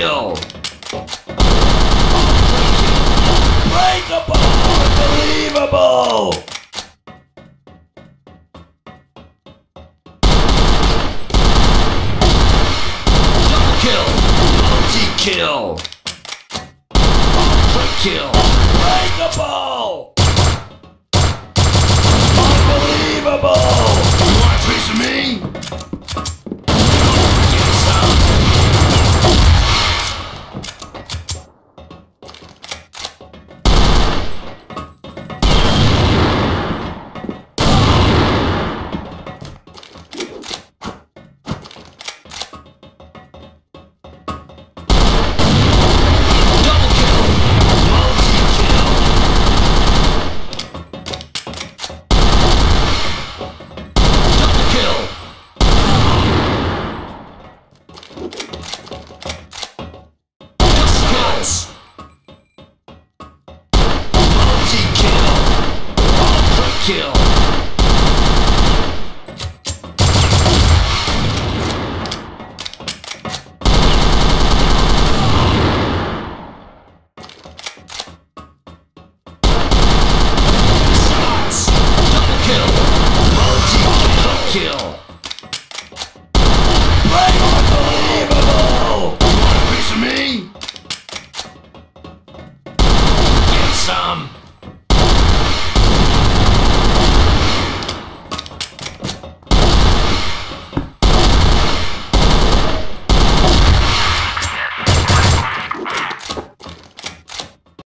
kill. Breakable! Unbelievable! Double kill! Multi-kill! Kill! Breakable! Unbelievable! You want a piece of me? Get some! Kill. Shots. Double kill. Multi-kill. Unbelievable! You want a piece of me? Get some.